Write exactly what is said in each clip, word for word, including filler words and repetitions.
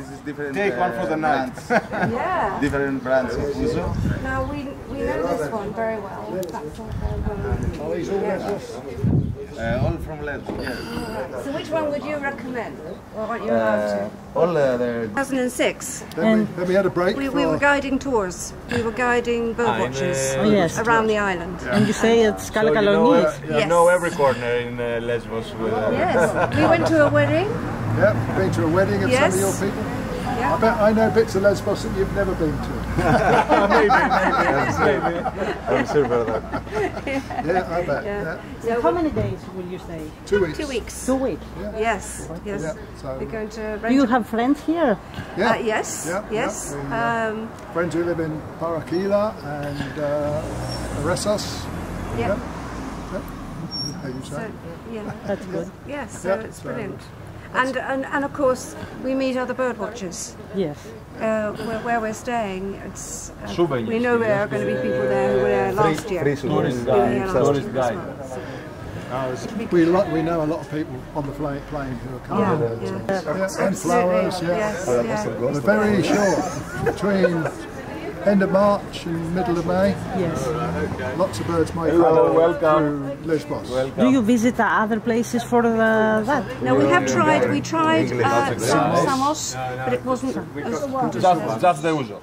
is different. Take uh, one for the night. Yeah. Different brands of Ouzo. Now we we know this one very well. That's like Oh, he's all Lesbos. Uh, all from Lesbos. Yes. So which one would you recommend? Or aren't you allowed to? Uh, all uh, the two thousand six. Then, we, then we had a break. We, for, we were guiding tours. We were guiding bird watchers Oh, yes. around the island. And you say it's So you know, Kalakalonis. uh, you Yes. know every corner in uh, Lesbos. With, uh, Yes. We went to a wedding. Yeah, been to a wedding of Yes. some of your people. Yeah. I bet I know bits of Lesbos that you've never been to. maybe, maybe, maybe. I'm sure about that. Yeah, I bet. Yeah. Yeah. So How many days will you stay? Two weeks. two weeks. Two weeks. Yes. Yes. Yeah, so We're going to. Do you rent have friends here? yeah, a- Uh, yes. Yeah, Yes. yeah. We, uh, Um, friends who live in Parakila and uh, Resos. yeah. How you So, say? yeah. That's good. Yes. So Yeah, it's so- brilliant. And, and and of course we meet other bird watchers. Yes. Uh, where, where we're staying, it's uh, Souvenirs. we know there are going to be people there who were there last year. Free Tourist We were here guide. last Tourist year as guide. well, so- We lo- we know a lot of people on the flight plane who are coming. Yeah, So, yeah. yeah, and flowers. Yeah. Yes, yeah. We're very short between end of March and middle of May. Yes. Lots of birds migrate Hello, welcome. through Lesbos. Do you visit uh, other places for uh, that? No, we have tried. We tried uh, Sam- Samos, but it wasn't as Just, just the Ouzo.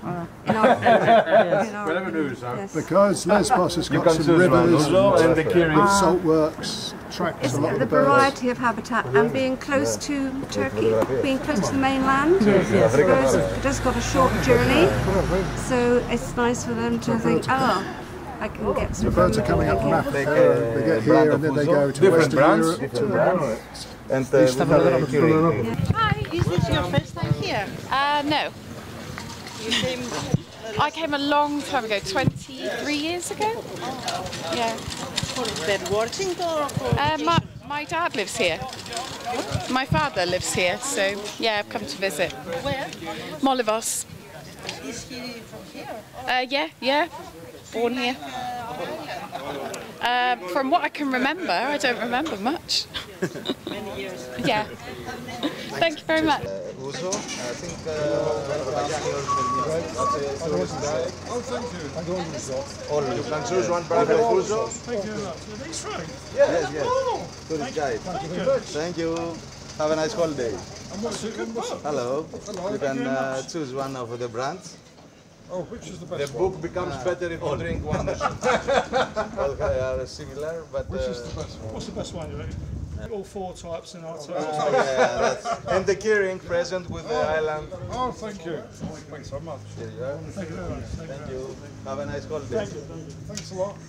Yes. Because Lesbos has You got can some choose one, rivers, Ouzo and the Kiri. salt works, attracts It's a lot the of birds. variety of habitat and being close to Turkey, being close to the mainland. Yes, yes. Birds have just got a short journey, so it's nice for them to think, oh, I can get some. The birds are food coming up from here." Africa, they get here and then they go to Different Western brands. Europe. Different to- brands. And uh, we have a Kiri. Hi, is this your first time here? Uh, no. You came. I came a long time ago, twenty-three years ago. Yeah. For bird watching or for Uh, my, my dad lives here. My father lives here, so yeah, I've come to visit. where? Molivos. Is he from here? Uh, yeah, yeah. Born here. Uh, from what I can remember, I don't remember much. Many years. Yeah. Thank you very much. Ouzo, I think uh, tourist guide. Oh, thank you. I don't use that. All you can choose one private Ouzo. Thank you very much. Are these free? Yes, yes. Tourist guide. Thank you. Have a nice holiday. And what's it? What's it? Hello. Hello, You thank can you very uh, much. choose one of the brands. Oh, which is the The best one? book becomes better if you drink one. All are similar, but. Which is uh, the best one? What's the best one you reckon? All four types in our type. Oh, yeah, that's, and the keyring present with the island. Oh, thank you. Thanks so much. Here you are. Thank you very much. Thank Thank you. Have a nice holiday. you. Thanks a lot.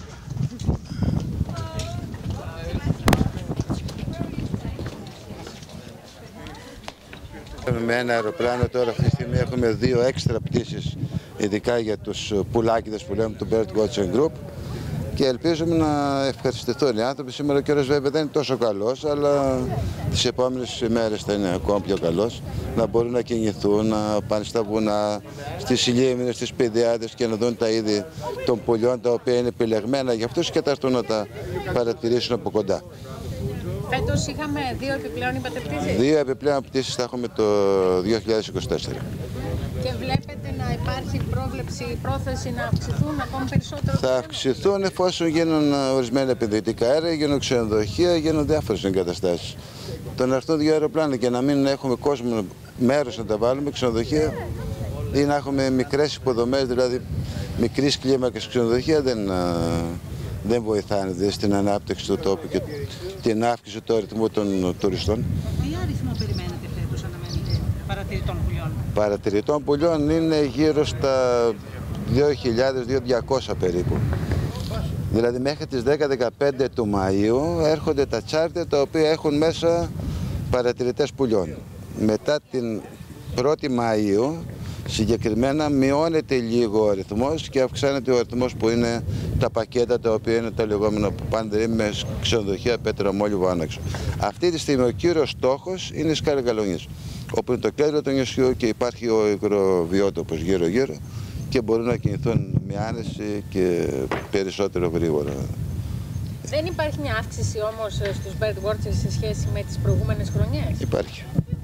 Με ένα αεροπλάνο τώρα αυτή τη στιγμή έχουμε δύο έξτρα πτήσεις, ειδικά για τους πουλάκιδες που λέμε του Bird Watching Group, και ελπίζουμε να ευχαριστηθούν οι άνθρωποι. Σήμερα ο καιρός βέβαια δεν είναι τόσο καλός, αλλά τις επόμενες ημέρες θα είναι ακόμα πιο καλός, να μπορούν να κινηθούν, να πάνε στα βουνά, στις λίμνες, στις πηδιάδες και να δουν τα είδη των πουλιών τα οποία είναι επιλεγμένα για αυτούς και τα έρθουν να τα παρατηρήσουν από κοντά. Φέτος είχαμε δύο επιπλέον υπατεπτήσεις. Δύο επιπλέον πτήσεις θα έχουμε το δύο χιλιάδες είκοσι τέσσερα. Και βλέπετε να υπάρχει πρόβλεψη, πρόθεση να αυξηθούν ακόμη περισσότερο. Θα αυξηθούν εφόσον γίνουν ορισμένα επενδυτικά έργα, γίνουν ξενοδοχεία, γίνουν διάφορες εγκαταστάσεις. Το να έρθουν δύο αεροπλάνα και να μην έχουμε κόσμο μέρος να τα βάλουμε, ξενοδοχεία, ή να έχουμε μικρές υποδομές, δηλαδή μικρής κλίμακας ξενοδοχεία, δεν, δεν βοηθάνε δηλαδή, στην ανάπτυξη του τόπου και την αύξηση του αριθμού των τουριστών. Τι αριθμό περιμένετε φέτος, αναμένετε, παρατηρητών πουλιών? Παρατηρητών πουλιών είναι γύρω στα δύο χιλιάδες με δύο χιλιάδες διακόσια περίπου. Δηλαδή μέχρι τις δέκα με δεκαπέντε του Μαΐου έρχονται τα τσάρτερ τα οποία έχουν μέσα παρατηρητές πουλιών. Μετά την πρώτη Μαΐου συγκεκριμένα μειώνεται λίγο ο αριθμός και αυξάνεται ο αριθμός που είναι τα πακέτα τα οποία είναι τα λεγόμενα που πάνε δηλαδή με ξενοδοχεία πετραμόλιβο άναξο. Αυτή τη στιγμή ο κύριος στόχος είναι η Σκάλα Καλονής, όπου είναι το κέντρο του νησιού και υπάρχει ο υγροβιότοπος γύρω γύρω και μπορούν να κινηθούν με άνεση και περισσότερο γρήγορα. Δεν υπάρχει μια αύξηση όμως στους bird watchers σε σχέση με τις προηγούμενες χρονιές? Υπάρχει.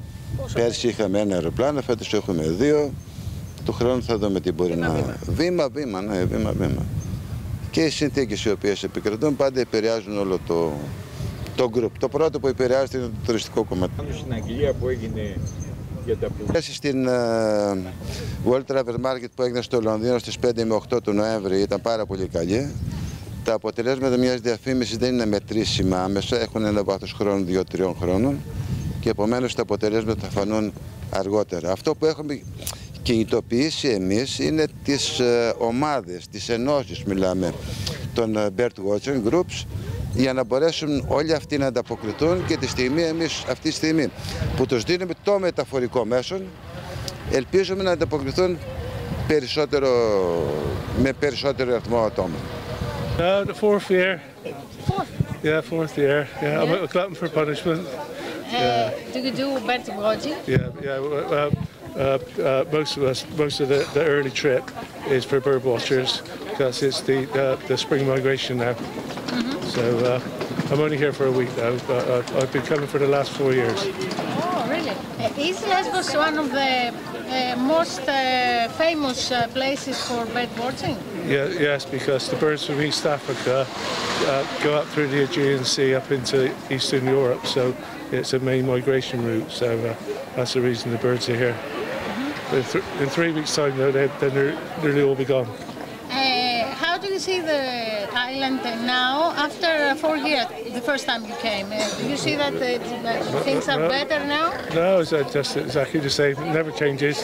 Πέρσι είχαμε ένα αεροπλάνο, φέτος έχουμε δύο. Του χρόνου θα δούμε τι μπορεί βήμα, να... Βήμα-βήμα, ναι, βήμα-βήμα. Και οι συνθήκες οι οποίες επικρατούν πάντα επηρεάζουν όλο το, το group. Το πρώτο που επηρεάζεται είναι το τουριστικό κομμάτι. Στην Αγγλία που έγινε για τα πουλιά. Στην uh, World Travel Market που έγινε στο Λονδίνο στις πέντε με οκτώ του Νοέμβρη ήταν πάρα πολύ καλή. Τα αποτελέσματα μιας διαφήμισης δεν είναι μετρήσιμα άμεσα, έχουν ένα βάθος χρόνου δύο τριών χρόνων και επομένως τα αποτελέσματα θα φανούν αργότερα. Αυτό που έχουμε κινητοποιήσει εμείς είναι τις uh, ομάδες, τις ενώσεις μιλάμε, των uh, bird watching groups, για να μπορέσουν όλοι αυτοί να ανταποκριθούν και τη στιγμή εμείς αυτή τη στιγμή που τους δίνουμε το μεταφορικό μέσον ελπίζουμε να ανταποκριθούν περισσότερο, με περισσότερο αριθμό ατόμων. Uh, the fourth year. Fourth? Yeah, fourth year. Yeah, yeah. I'm a glutton for punishment. Uh, yeah. Do you do bird watching? Yeah, yeah. Uh, uh, uh, most of us, most of the, the early trip is for bird watchers because it's the uh, the spring migration now. Mm-hmm. So uh, I'm only here for a week now, but uh, I've been coming for the last four years. Oh, really? Uh, is Lesbos one of the uh, most uh, famous uh, places for bird watching? Yeah, yes, because the birds from East Africa uh, go up through the Aegean Sea up into Eastern Europe, so it's a main migration route. So uh, that's the reason the birds are here. Mm-hmm. In, th in three weeks' time, though, they, then they're nearly all be gone. Uh, how do you see the island now after four years? The first time you came, uh, do you see that, uh, that things are better now? No, it's uh, just exactly the same. It never changes.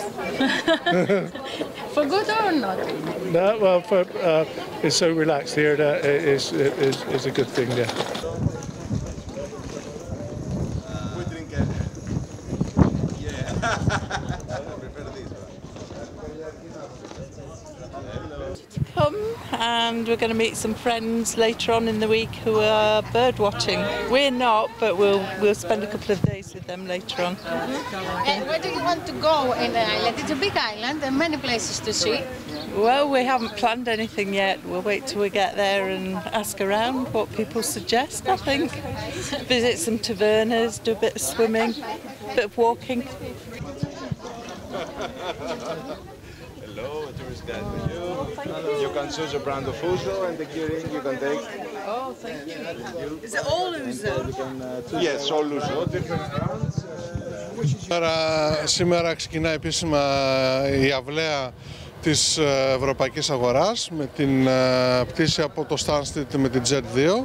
For good or not? No, well, for, uh, it's so relaxed here that it is, it is, is a good thing, yeah. Come and we're going to meet some friends later on in the week who are bird watching. We're not, but we'll we'll spend a couple of days with them later on. Mm-hmm. And where do you want to go in the island? It's a big island and many places to see. Well, we haven't planned anything yet. We'll wait till we get there and ask around what people suggest, I think. Visit some tavernas, do a bit of swimming, a bit of walking. Hello, a tourist guide for you. Oh, you can choose a brand of ouzo and the keyring you can take. Oh, thank you. Is it all ouzo? Uh, yes, all ouzo, different brands. Σήμερα, σήμερα ξεκινάει επίσημα η αυλαία της ευρωπαϊκής αγοράς με την πτήση από το Stansted με την Jet δύο.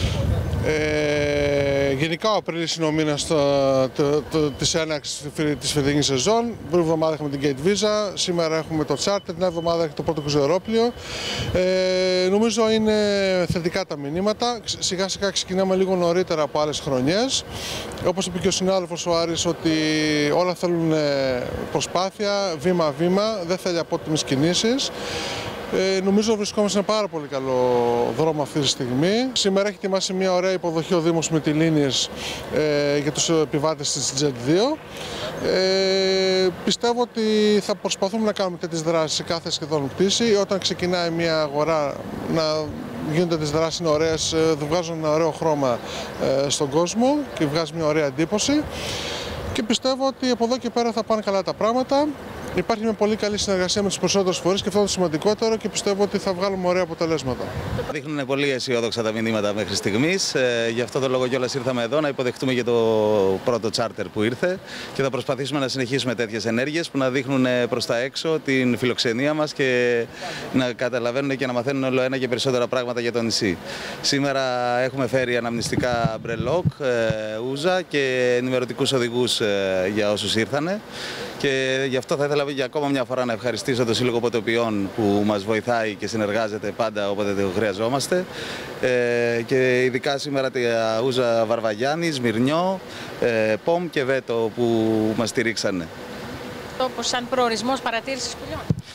Ε, γενικά ο Απρίλης είναι ο μήνας της έναρξης της φετινής σεζόν. Πριν εβδομάδα έχουμε την Gate Visa, σήμερα έχουμε το Charter, την εβδομάδα έχει το πρώτο κρουαζιερόπλοιο. Ε, νομίζω είναι θετικά τα μηνύματα. Σιγά σιγά ξεκινάμε λίγο νωρίτερα από άλλες χρονιές. Όπως είπε και ο συνάδελφος ο Άρης, ότι όλα θέλουν προσπάθεια, βήμα-βήμα, δεν θέλει απότιμες κινήσεις. Ε, νομίζω βρισκόμαστε σε ένα πάρα πολύ καλό δρόμο αυτή τη στιγμή. Σήμερα έχει ετοιμάσει μια ωραία υποδοχή ο Δήμος Μυτιλήνης ε, για τους επιβάτες της Jet δύο. Ε, πιστεύω ότι θα προσπαθούμε να κάνουμε τέτοιες δράσεις σε κάθε σχεδόν πτήση. Όταν ξεκινάει μια αγορά να γίνονται τις δράσεις είναι ωραίες, βγάζουν ένα ωραίο χρώμα ε, στον κόσμο και βγάζει μια ωραία εντύπωση. Και πιστεύω ότι από εδώ και πέρα θα πάνε καλά τα πράγματα. Υπάρχει μια πολύ καλή συνεργασία με τους περισσότερους φορείς και αυτό είναι το σημαντικότερο και πιστεύω ότι θα βγάλουμε ωραία αποτελέσματα. Δείχνουν πολύ αισιόδοξα τα μηνύματα μέχρι στιγμής. Ε, γι' αυτό το λόγο κιόλας ήρθαμε εδώ να υποδεχτούμε και το πρώτο τσάρτερ που ήρθε και θα προσπαθήσουμε να συνεχίσουμε τέτοιες ενέργειες που να δείχνουν προς τα έξω την φιλοξενία μας και να καταλαβαίνουν και να μαθαίνουν όλο ένα και περισσότερα πράγματα για το νησί. Σήμερα έχουμε φέρει αναμνηστικά μπρελόκ, ούζα και ενημερωτικούς οδηγούς για όσους ήρθανε. Και γι' αυτό θα ήθελα για ακόμα μια φορά να ευχαριστήσω το Σύλλογο Ποτοπιών που μας βοηθάει και συνεργάζεται πάντα όποτε το χρειαζόμαστε. Ε, και ειδικά σήμερα τη ούζα Βαρβαγιάννη, Σμυρνιό, ε, Πομ και Βέτο που μας στηρίξανε. Όπως σαν προορισμός παρατήρησης πουλιών.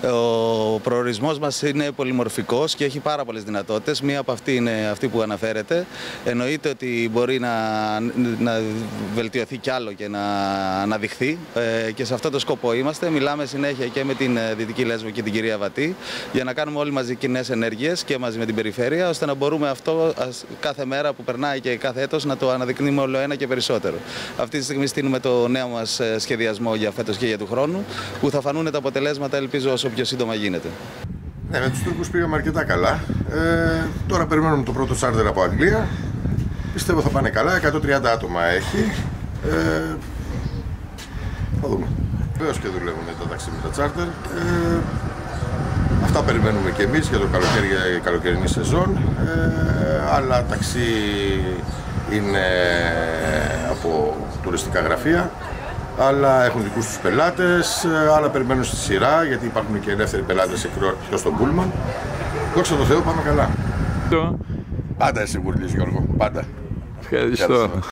Ο προορισμός μας είναι πολυμορφικός και έχει πάρα πολλές δυνατότητες. Μία από αυτή είναι αυτή που αναφέρεται. Εννοείται ότι μπορεί να, να βελτιωθεί κι άλλο και να αναδειχθεί ε, και σε αυτό το σκοπό είμαστε. Μιλάμε συνέχεια και με την Δυτική Λέσβο και την κυρία Βατή για να κάνουμε όλοι μαζί κοινές ενέργειες και μαζί με την περιφέρεια, ώστε να μπορούμε αυτό κάθε μέρα που περνάει και κάθε έτος να το αναδεικνύουμε όλο ένα και περισσότερο. Αυτή τη στιγμή στείλουμε το νέο μας σχεδιασμό για φέτος και για του χρόνου, που θα φανούν τα αποτελέσματα, ελπίζω, όσο πιο σύντομα γίνεται. Ναι, με τους Τούρκους πήγαμε αρκετά καλά. Ε, τώρα περιμένουμε το πρώτο τσάρτερ από Αγγλία. Πιστεύω θα πάνε καλά, εκατόν τριάντα άτομα έχει. Ε, θα δούμε. Βεβαίως και δουλεύουν τα ταξί με τα τσάρτερ. Ε, αυτά περιμένουμε και εμείς για το καλοκαίρι, για καλοκαιρινή σεζόν. Ε, άλλα ταξί είναι από τουριστικά γραφεία. Άλλα έχουν δικούς τους πελάτες, άλλα περιμένουν στη σειρά γιατί υπάρχουν και ελεύθεροι πελάτες εκτός των πούλμαν. Δόξα τω Θεώ, πάμε καλά. Πάντα εσύ βουρλείς, Γιώργο, πάντα. Ευχαριστώ.